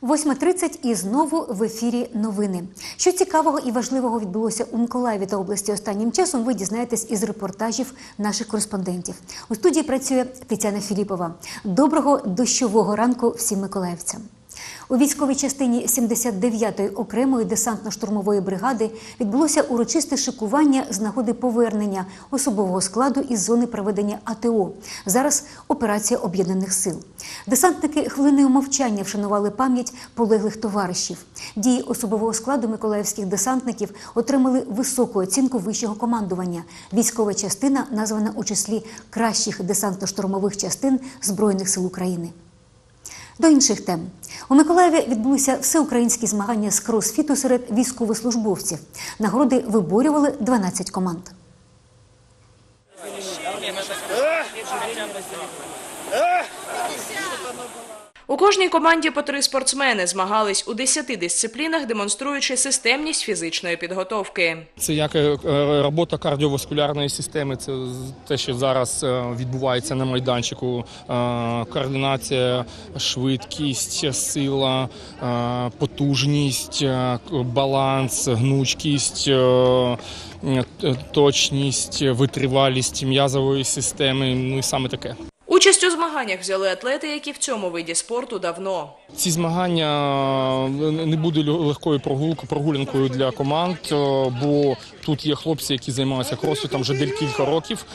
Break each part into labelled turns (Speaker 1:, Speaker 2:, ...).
Speaker 1: 8:30 і знову в ефірі новини. Що цікавого і важливого відбулося у Миколаєві та області останнім часом, ви дізнаєтесь із репортажів наших кореспондентів. У студії працює Тетяна Філіпова. Доброго дощового ранку всім миколаївцям. У військовій частині 79-ї окремої десантно-штурмової бригади відбулося урочисте шикування з нагоди повернення особового складу із зони проведення АТО. Зараз операція Об'єднаних сил. Десантники хвилиною мовчання вшанували пам'ять полеглих товаришів. Дії особового складу миколаївських десантників отримали високу оцінку вищого командування. Військова частина названа у числі кращих десантно-штурмових частин Збройних сил України. До інших тем. У Миколаєві відбулися всеукраїнські змагання з кросфіту серед військовослужбовців. Нагороди виборювали 12 команд.
Speaker 2: У кожній команді по 3 спортсмени змагались у 10 дисциплінах, демонструючи системність фізичної підготовки.
Speaker 3: Це як робота кардіоваскулярної системи, це те, що зараз відбувається на майданчику. Координація, швидкість, сила, потужність, баланс, гнучкість, точність, витривалість м'язової системи, ну і саме таке.
Speaker 2: Участь у змаганнях взяли атлети, які в цьому виді спорту давно.
Speaker 3: Ці змагання не будуть легкою прогулянкою для команд, бо тут є хлопці, які займаються кросфітом вже кілька років.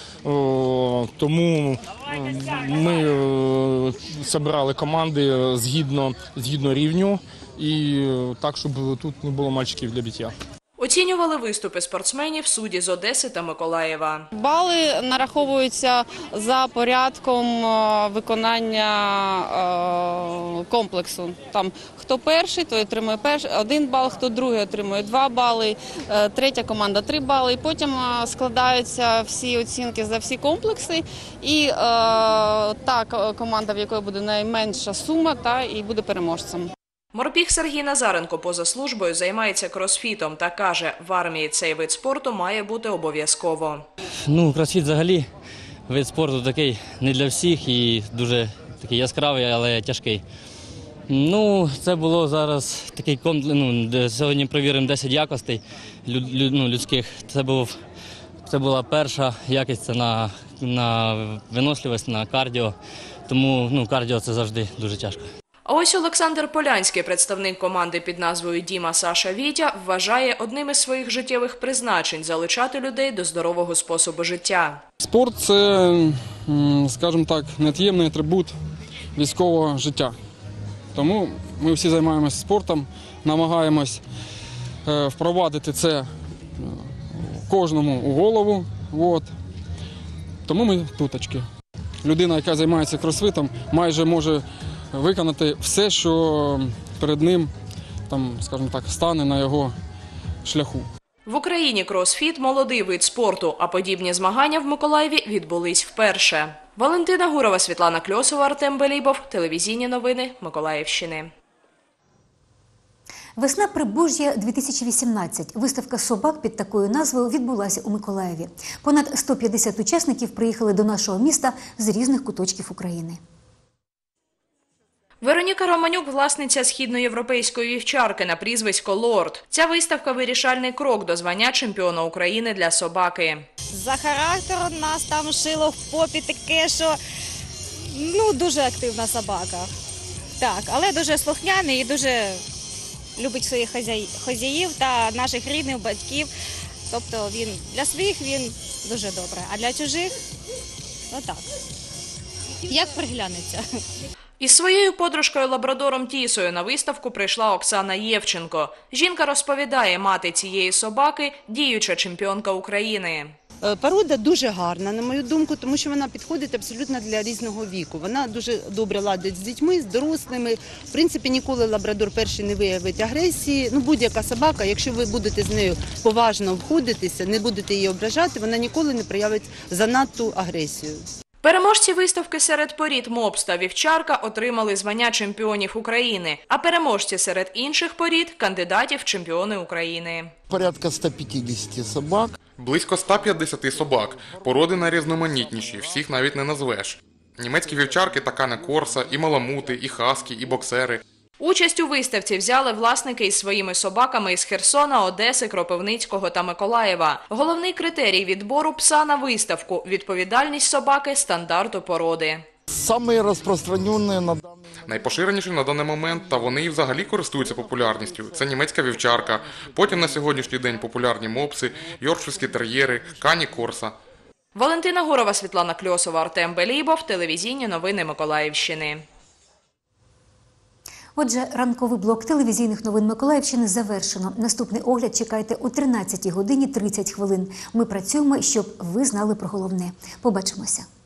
Speaker 3: Тому ми зібрали команди згідно рівню і так, щоб тут не було мальчиків для биття.
Speaker 2: Оцінювали виступи спортсменів судді з Одеси та Миколаєва.
Speaker 4: Бали нараховуються за порядком виконання комплексу. Там, хто перший, той отримує 1 бал, хто другий отримує 2 бали, третя команда 3 бали. І потім складаються всі оцінки за всі комплекси. І та команда, в якої буде найменша сума, та і буде переможцем.
Speaker 2: Морпіг Сергій Назаренко поза службою займається кросфітом та каже, в армії цей вид спорту має бути обов'язково.
Speaker 5: Кросфіт взагалі вид спорту такий не для всіх і дуже такий яскравий, але тяжкий. Це було зараз такий сьогодні перевіримо 10 якостей людських. Це була перша якість, це на виносливість, на кардіо. Тому кардіо це завжди дуже тяжко.
Speaker 2: А ось Олександр Полянський, представник команди під назвою «Діма, Саша, Вітя», вважає одним із своїх життєвих призначень – залучати людей до здорового способу життя.
Speaker 6: Спорт – це, скажімо так, невід'ємний атрибут військового життя. Тому ми всі займаємося спортом, намагаємось впровадити це кожному у голову. Тому ми туточки. Людина, яка займається кросфітом, майже може виконати все, що перед ним, скажімо так, стане на його шляху.
Speaker 2: В Україні кросфіт – молодий вид спорту, а подібні змагання в Миколаєві відбулись вперше. Валентина Гурова, Світлана Кльосова, Артем Белібов. Телевізійні новини Миколаївщини.
Speaker 1: Весна Прибужжя 2018. Виставка собак під такою назвою відбулася у Миколаєві. Понад 150 учасників приїхали до нашого міста з різних куточків України.
Speaker 2: Вероніка Романюк – власниця східноєвропейської вівчарки на прізвисько «Лорд». Ця виставка – вирішальний крок до звання чемпіона України для собаки.
Speaker 7: За характером нас там шило в попі таке, що дуже активна собака. Так, але дуже слухняний і дуже любить своїх хазяїв та наших рідних, батьків. Тобто він для своїх він дуже добре, а для чужих – так. Як приглянеться.
Speaker 2: Із своєю подружкою лабрадором Тісою на виставку прийшла Оксана Євченко. Жінка розповідає, мати цієї собаки – діюча чемпіонка України.
Speaker 8: Порода дуже гарна, на мою думку, тому що вона підходить абсолютно для різного віку. Вона дуже добре ладить з дітьми, з дорослими. В принципі, ніколи лабрадор перший не виявить агресії. Будь-яка собака, якщо ви будете з нею поважно обходитися, не будете її ображати, вона ніколи не проявить занадту агресію.
Speaker 2: Переможці виставки серед порід мопс та вівчарка отримали звання чемпіонів України, а переможці серед інших порід – кандидатів в чемпіони України.
Speaker 9: Порядка 150 собак.
Speaker 10: Близько 150 собак. Породи найрізноманітніші, всіх навіть не назвеш. Німецькі вівчарки та кане корса, і маламути, і хаскі, і боксери.
Speaker 2: Участь у виставці взяли власники із своїми собаками із Херсона, Одеси, Кропивницького та Миколаєва. Головний критерій відбору пса на виставку – відповідальність собаки стандарту породи.
Speaker 9: Самые распространенные на данный
Speaker 10: Найпоширеніші на даний момент, та вони і взагалі користуються популярністю. Це німецька вівчарка, потім на сьогоднішній день популярні мопси, йоркширські тер'єри, кані корса.
Speaker 2: Валентина Гурова, Світлана Кльосова, Артем Белібов. Телевізійні новини Миколаївщини.
Speaker 1: Отже, ранковий блок телевізійних новин Миколаївщини завершено. Наступний огляд чекайте о 13 годині 30 хвилин. Ми працюємо, щоб ви знали про головне. Побачимося.